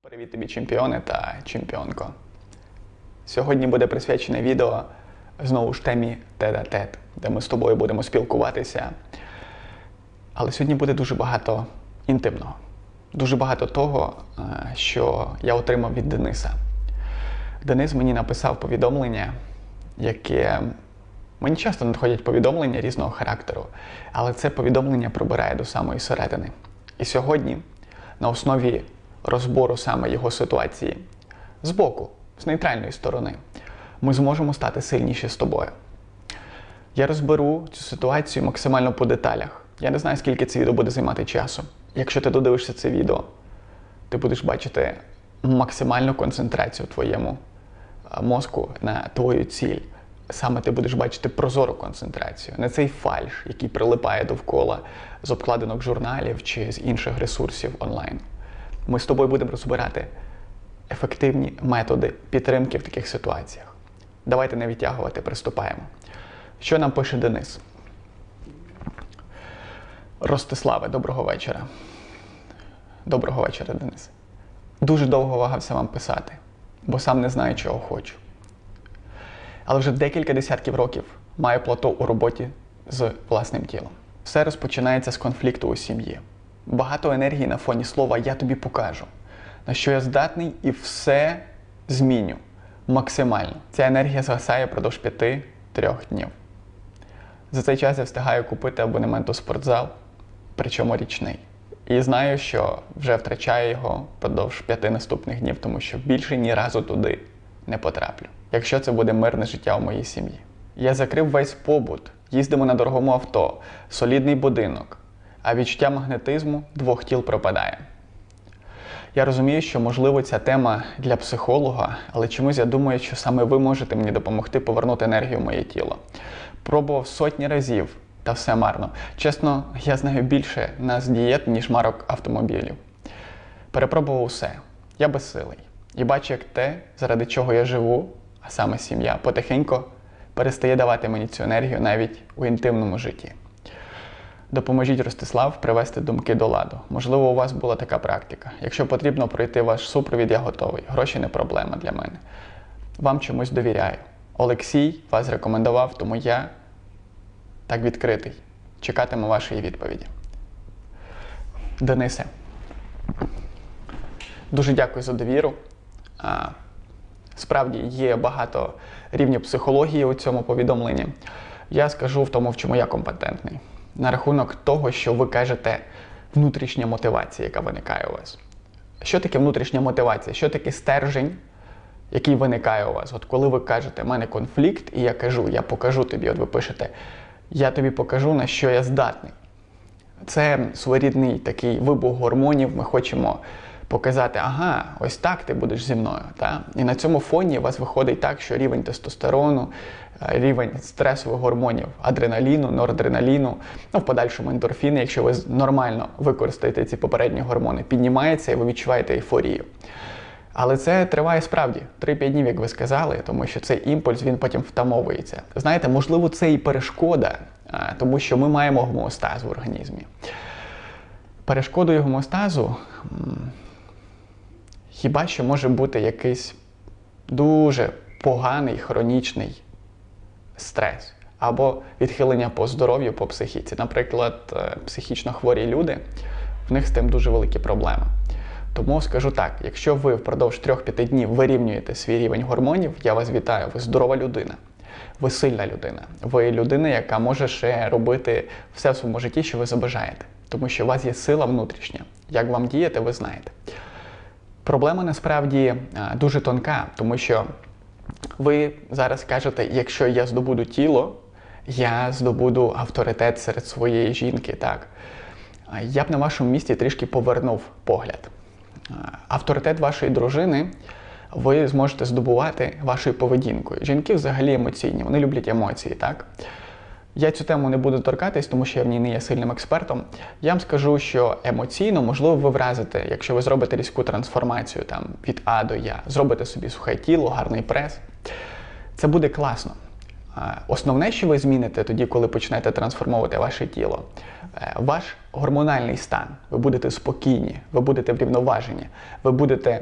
Привіт тобі, чемпіони та чемпіонко. Сьогодні буде присвячене відео знову ж темі тет-а-тет, де ми з тобою будемо спілкуватися. Але сьогодні буде дуже багато інтимного. Дуже багато того, що я отримав від Дениса. Денис мені написав повідомлення, яке... Мені часто надходять повідомлення різного характеру, але це повідомлення пробирає до самої середини. І сьогодні, на основі розбору саме його ситуації, збоку, з нейтральної сторони, ми зможемо стати сильніші з тобою. Я розберу цю ситуацію максимально по деталях. Я не знаю, скільки це відео буде займати часу. Якщо ти додивишся це відео, ти будеш бачити максимальну концентрацію в твоєму мозку на твою ціль. Саме ти будеш бачити прозору концентрацію, не цей фальш, який прилипає довкола з обкладинок журналів чи з інших ресурсів онлайн. Ми з тобою будемо розбирати ефективні методи підтримки в таких ситуаціях. Давайте не відтягувати, приступаємо. Що нам пише Денис? Ростиславе, доброго вечора. Доброго вечора, Денис. Дуже довго вагався вам писати, бо сам не знаю, чого хочу. Але вже декілька десятків років маю плато у роботі з власним тілом. Все розпочинається з конфлікту у сім'ї. Багато енергії на фоні слова «я тобі покажу», на що я здатний і все зміню максимально. Ця енергія згасає впродовж 5-3 днів. За цей час я встигаю купити абонемент у спортзал, причому річний. І знаю, що вже втрачаю його впродовж 5 наступних днів, тому що більше ні разу туди не потраплю. Якщо це буде мирне життя у моїй сім'ї. Я закрив весь побут, їздимо на дорогому авто, солідний будинок, а відчуття магнетизму двох тіл пропадає. Я розумію, що, можливо, ця тема для психолога, але чомусь я думаю, що саме ви можете мені допомогти повернути енергію в моє тіло. Пробував сотні разів, та все марно. Чесно, я знаю більше з дієт, ніж марок автомобілів. Перепробував усе. Я безсилий. І бачу, як те, заради чого я живу, а саме сім'я, потихеньку перестає давати мені цю енергію навіть у інтимному житті. Допоможіть, Ростислав, привести думки до ладу. Можливо, у вас була така практика. Якщо потрібно пройти ваш супровід, я готовий. Гроші не проблема для мене. Вам чомусь довіряю. Олексій вас рекомендував, тому я так відкритий. Чекатиму вашої відповіді. Денисе, дуже дякую за довіру. Справді, є багато рівнів психології у цьому повідомленні. Я скажу в тому, в чому я компетентний. На рахунок того, що ви кажете внутрішня мотивація, яка виникає у вас. Що таке внутрішня мотивація? Що таке стержень, який виникає у вас? От коли ви кажете, в мене конфлікт, і я кажу, я покажу тобі, от ви пишете, я тобі покажу, на що я здатний. Це своєрідний такий вибух гормонів, ми хочемо показати, ага, ось так ти будеш зі мною. Та? І на цьому фоні у вас виходить так, що рівень тестостерону, рівень стресових гормонів, адреналіну, норадреналіну, в подальшому ендорфіни, якщо ви нормально використаєте ці попередні гормони, піднімається і ви відчуваєте ейфорію. Але це триває справді 3-5 днів, як ви сказали, тому що цей імпульс, він потім втамовується. Знаєте, можливо, це і перешкода, тому що ми маємо гомеостаз в організмі. Перешкодою гомеостазу хіба що може бути якийсь дуже поганий хронічний стрес або відхилення по здоров'ю, по психіці. Наприклад, психічно хворі люди, в них з тим дуже великі проблеми. Тому скажу так, якщо ви впродовж 3-5 днів вирівнюєте свій рівень гормонів, я вас вітаю, ви здорова людина, ви сильна людина, ви людина, яка може ще робити все в своєму житті, що ви забажаєте. Тому що у вас є сила внутрішня. Як вам діяти, ви знаєте. Проблема насправді дуже тонка, тому що ви зараз кажете, якщо я здобуду тіло, я здобуду авторитет серед своєї жінки, так? Я б на вашому місці трішки повернув погляд. Авторитет вашої дружини ви зможете здобувати вашою поведінкою. Жінки взагалі емоційні, вони люблять емоції, так? Я цю тему не буду торкатись, тому що я в ній не є сильним експертом. Я вам скажу, що емоційно, можливо, ви вразите, якщо ви зробите різку трансформацію від А до Я, зробите собі сухе тіло, гарний прес. Це буде класно. Основне, що ви зміните тоді, коли почнете трансформувати ваше тіло, ваш гормональний стан. Ви будете спокійні, ви будете врівноважені, ви будете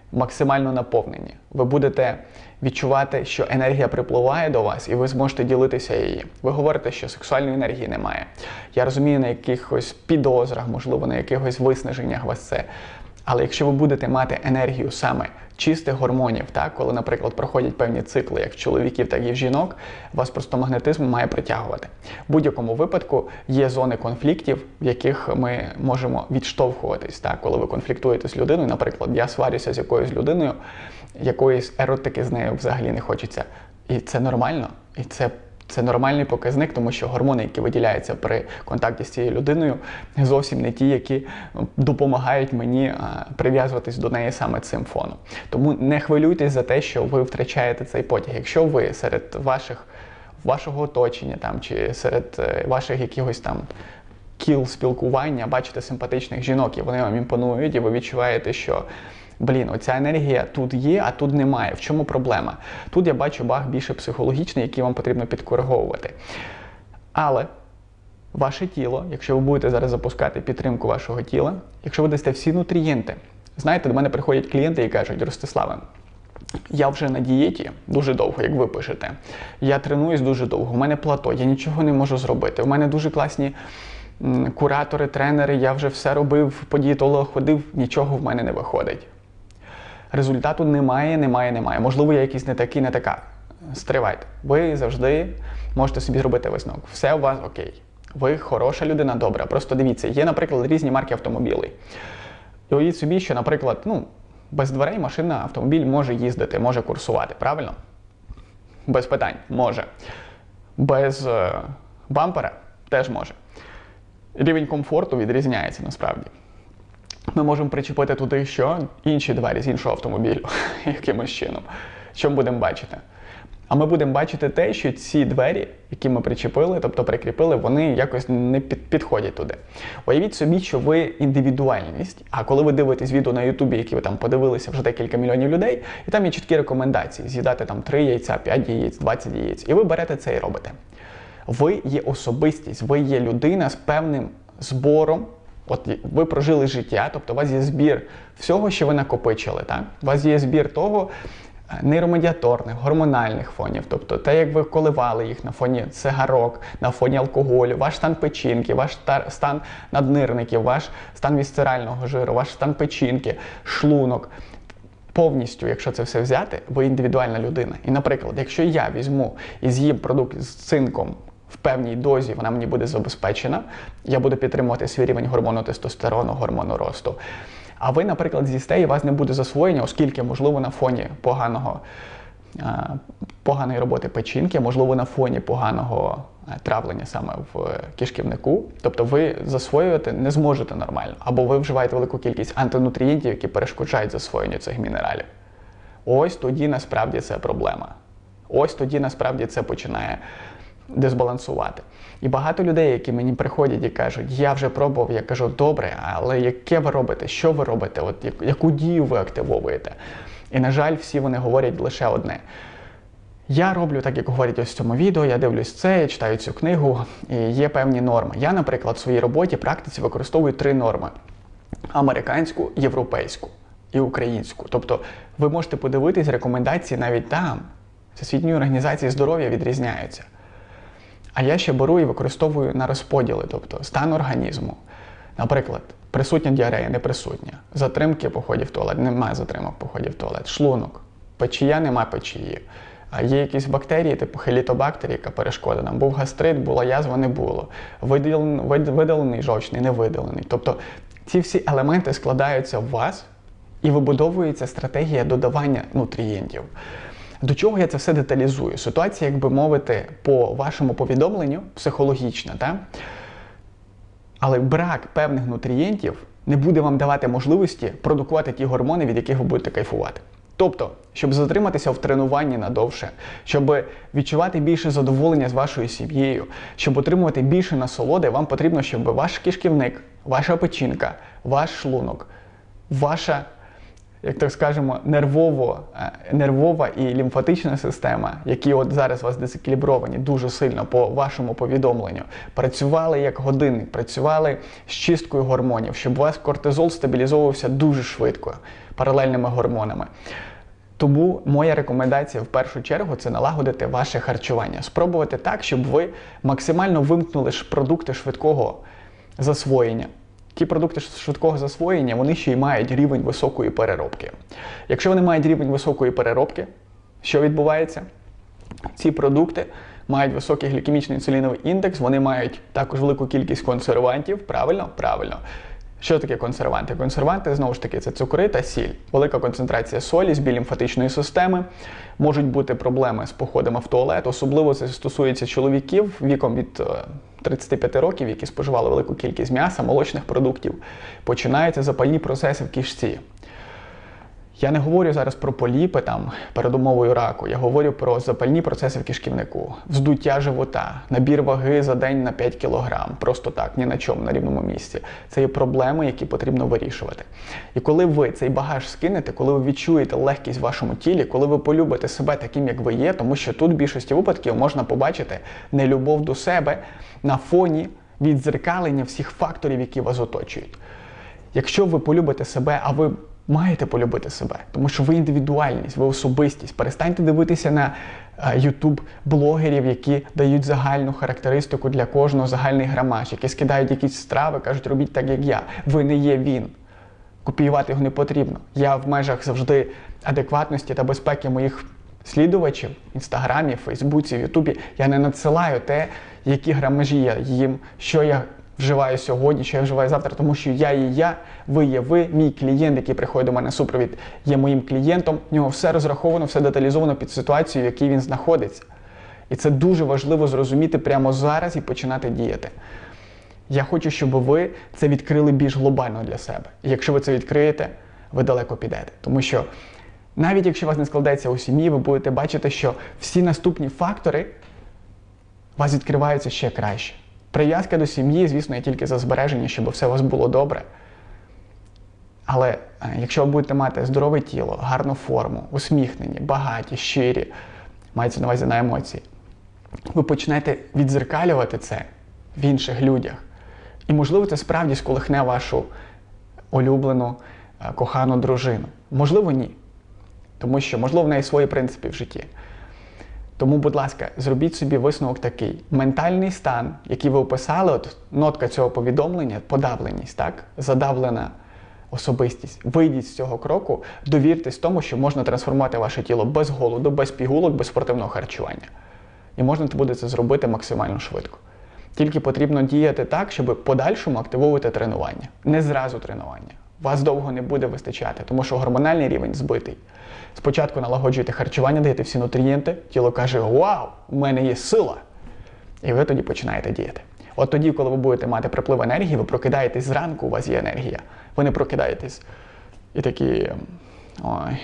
максимально наповнені. Ви будете відчувати, що енергія припливає до вас, і ви зможете ділитися її. Ви говорите, що сексуальної енергії немає. Я розумію, на якихось підозрах, можливо, на якихось виснаженнях вас це. Але якщо ви будете мати енергію саме чистих гормонів, так, коли, наприклад, проходять певні цикли, як в чоловіків, так і в жінок, вас просто магнетизм має притягувати. В будь-якому випадку є зони конфліктів, в яких ми можемо відштовхуватись. Так, коли ви конфліктуєте з людиною, наприклад, я сварюся з якоюсь людиною, якоїсь еротики з нею взагалі не хочеться. І це нормально, і це нормальний показник, тому що гормони, які виділяються при контакті з цією людиною, зовсім не ті, які допомагають мені прив'язуватись до неї саме цим фоном. Тому не хвилюйтесь за те, що ви втрачаєте цей потяг. Якщо ви серед вашого оточення там, чи серед ваших якихось там кіл спілкування бачите симпатичних жінок, і вони вам імпонують, і ви відчуваєте, що оця енергія тут є, а тут немає. В чому проблема? Тут я бачу баг більше психологічний, який вам потрібно підкориговувати. Але ваше тіло, якщо ви будете зараз запускати підтримку вашого тіла, якщо ви дасте всі нутрієнти, знаєте, до мене приходять клієнти і кажуть: Ростиславе, я вже на дієті дуже довго, як ви пишете. Я тренуюсь дуже довго, у мене плато, я нічого не можу зробити. У мене дуже класні куратори, тренери, я вже все робив, по дієтологу ходив, нічого в мене не виходить. Результату немає. Можливо, я якийсь не такий, не така. Стривайте. Ви завжди можете собі зробити висновок. Все у вас окей. Ви хороша людина, добра. Просто дивіться, є, наприклад, різні марки автомобілів. І уявіть собі, що, наприклад, без дверей машина, автомобіль може їздити, може курсувати, правильно? Без питань. Може. Без бампера теж може. Рівень комфорту відрізняється насправді. Ми можемо причепити туди що? Інші двері з іншого автомобілю, якимось чином. Що ми будемо бачити? А ми будемо бачити те, що ці двері, які ми причепили, тобто прикріпили, вони якось не підходять туди. Уявіть собі, що ви індивідуальність, а коли ви дивитесь відео на Ютубі, які ви там подивилися вже декілька мільйонів людей, і там є чіткі рекомендації: з'їдати там 3 яйця, 5 яєць, 20 яєць, і ви берете це і робите. Ви є особистість, ви є людина з певним збором. От ви прожили життя, тобто у вас є збір всього, що ви накопичили, так? У вас є збір того нейромедіаторних, гормональних фонів, тобто те, як ви коливали їх на фоні цигарок, на фоні алкоголю, ваш стан печінки, ваш стан наднирників, ваш стан вісцерального жиру, ваш стан печінки, шлунок. Повністю, якщо це все взяти, ви індивідуальна людина. І, наприклад, якщо я візьму і з'їм продукт з цинком в певній дозі, вона мені буде забезпечена, я буду підтримувати свій рівень гормону тестостерону, гормону росту. А ви, наприклад, з'їсте і у вас не буде засвоєння, оскільки, можливо, на фоні поганої роботи печінки, можливо, на фоні поганого травлення саме в кишківнику, тобто ви засвоювати не зможете нормально, або ви вживаєте велику кількість антинутрієнтів, які перешкоджають засвоєнню цих мінералів. Ось тоді насправді це проблема. Ось тоді насправді це починає дисбалансувати. І багато людей, які мені приходять і кажуть: я вже пробував, я кажу: добре, але яке ви робите, що ви робите, яку дію ви активовуєте? І, на жаль, всі вони говорять лише одне: я роблю так, як говорять ось в цьому відео, я дивлюсь це, я читаю цю книгу, і є певні норми. Я, наприклад, в своїй роботі, практиці використовую 3 норми: американську, європейську і українську. Тобто ви можете подивитись рекомендації навіть там, Всесвітньої організації здоров'я, відрізняються. А я ще беру і використовую на розподіли, тобто стан організму. Наприклад, присутня діарея, не присутня. Затримки походів в туалет, немає затримок походів в туалет. Шлунок, печія, нема печії. А є якісь бактерії, типу хелітобактер, яка перешкода нам. Був гастрит, була язва, не було. Видалений жовчний, не видалений. Тобто ці всі елементи складаються в вас і вибудовується стратегія додавання нутрієнтів. До чого я це все деталізую? Ситуація, як би мовити, по вашому повідомленню психологічна, так? Але брак певних нутрієнтів не буде вам давати можливості продукувати ті гормони, від яких ви будете кайфувати. Тобто, щоб затриматися в тренуванні надовше, щоб відчувати більше задоволення з вашою сім'єю, щоб отримувати більше насолоди, вам потрібно, щоб ваш кишківник, ваша печінка, ваш шлунок, ваша як так скажемо, нервова і лімфатична система, які от зараз у вас дезекілібровані дуже сильно по вашому повідомленню, працювали як годинник, працювали з чисткою гормонів, щоб у вас кортизол стабілізовувався дуже швидко, паралельними гормонами. Тому моя рекомендація в першу чергу – це налагодити ваше харчування. Спробувати так, щоб ви максимально вимкнули продукти швидкого засвоєння. Ті продукти швидкого засвоєння, вони ще й мають рівень високої переробки. Якщо вони мають рівень високої переробки, що відбувається? Ці продукти мають високий глікемічний інсуліновий індекс, вони мають також велику кількість консервантів. Правильно? Правильно. Що таке консерванти? Консерванти, знову ж таки, це цукри та сіль. Велика концентрація солі, збій лімфатичної системи. Можуть бути проблеми з походами в туалет. Особливо це стосується чоловіків віком від 35 років, які споживали велику кількість м'яса, молочних продуктів. Починаються запальні процеси в кишці. Я не говорю зараз про поліпи, передумовою раку. Я говорю про запальні процеси в кишківнику, вздуття живота, набір ваги за день на 5 кг. Просто так, ні на чому, на рівному місці. Це є проблеми, які потрібно вирішувати. І коли ви цей багаж скинете, коли ви відчуєте легкість в вашому тілі, коли ви полюбите себе таким, як ви є, тому що тут в більшості випадків можна побачити нелюбов до себе на фоні віддзеркалення всіх факторів, які вас оточують. Якщо ви полюбите себе, а ви маєте полюбити себе, тому що ви індивідуальність, ви особистість. Перестаньте дивитися на YouTube-блогерів, які дають загальну характеристику для кожного, загальний грамаж, які скидають якісь страви, кажуть, робіть так, як я. Ви не є він. Копіювати його не потрібно. Я в межах завжди адекватності та безпеки моїх слідувачів в Інстаграмі, Фейсбуці, в Ютубі, я не надсилаю те, які грамажі я їм, що я вживаю сьогодні, що я вживаю завтра, тому що я є я, ви є ви, мій клієнт, який приходить до мене на супровід, є моїм клієнтом, в нього все розраховано, все деталізовано під ситуацію, в якій він знаходиться. І це дуже важливо зрозуміти прямо зараз і починати діяти. Я хочу, щоб ви це відкрили більш глобально для себе. І якщо ви це відкриєте, ви далеко підете. Тому що навіть якщо у вас не складеться у сім'ї, ви будете бачити, що всі наступні фактори у вас відкриваються ще краще. Прив'язка до сім'ї, звісно, є тільки за збереження, щоб все у вас було добре. Але якщо ви будете мати здорове тіло, гарну форму, усміхнені, багаті, щирі, мається на увазі на емоції, ви почнете віддзеркалювати це в інших людях. І, можливо, це справді сколихне вашу улюблену, кохану дружину. Можливо, ні. Тому що, можливо, в неї свої принципи в житті. Тому, будь ласка, зробіть собі висновок такий. Ментальний стан, який ви описали, от нотка цього повідомлення, подавленість, так? Задавлена особистість. Вийдіть з цього кроку, довіртесь тому, що можна трансформувати ваше тіло без голоду, без пігулок, без спортивного харчування. І можна буде це зробити максимально швидко. Тільки потрібно діяти так, щоб в подальшому активовувати тренування. Не зразу тренування. Вас довго не буде вистачати, тому що гормональний рівень збитий. Спочатку налагоджуєте харчування, даєте всі нутрієнти, тіло каже: «Вау, у мене є сила!» І ви тоді починаєте діяти. От тоді, коли ви будете мати приплив енергії, ви прокидаєтесь зранку, у вас є енергія. Ви не прокидаєтесь і такі: «Ой».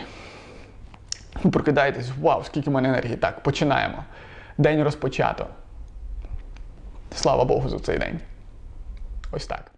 Ви прокидаєтесь: «Вау, скільки в мене енергії!» Так, починаємо. День розпочато. Слава Богу за цей день. Ось так.